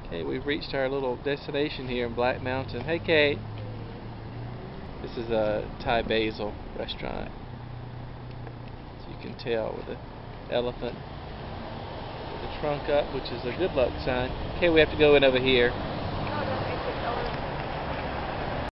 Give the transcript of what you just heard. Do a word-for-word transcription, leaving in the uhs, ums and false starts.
Okay, we've reached our little destination here in Black Mountain. Hey, Kate. This is a Thai Basil restaurant. So you can tell with the elephant with the trunk up, which is a good luck sign. Okay, we have to go in over here.